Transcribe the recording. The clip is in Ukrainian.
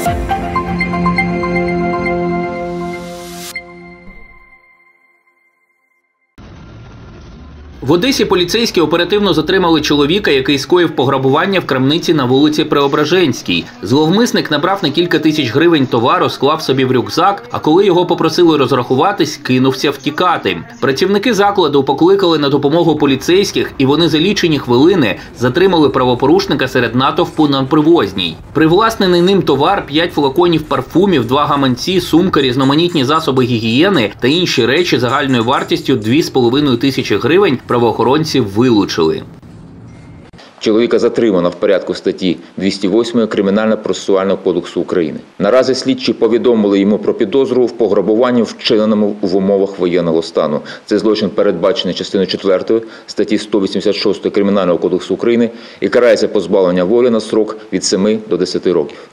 В Одесі поліцейські оперативно затримали чоловіка, який скоїв пограбування в крамниці на вулиці Преображенській. Зловмисник набрав на кілька тисяч гривень товару, склав собі в рюкзак, а коли його попросили розрахуватись, кинувся втікати. Працівники закладу покликали на допомогу поліцейських, і вони за лічені хвилини затримали правопорушника серед натовпу на Привозній. Привласнений ним товар – 5 флаконів парфумів, 2 гаманці, сумка, різноманітні засоби гігієни та інші речі загальною вартістю 2,5 тисячі гривень правоохоронці вилучили. Чоловіка затримано в порядку статті 208 Кримінально-процесуального кодексу України. Наразі слідчі повідомили йому про підозру в пограбуванні, вчиненому в умовах воєнного стану. Цей злочин передбачений частиною 4 статті 186 Кримінального кодексу України і карається позбавлення волі на строк від 7 до 10 років.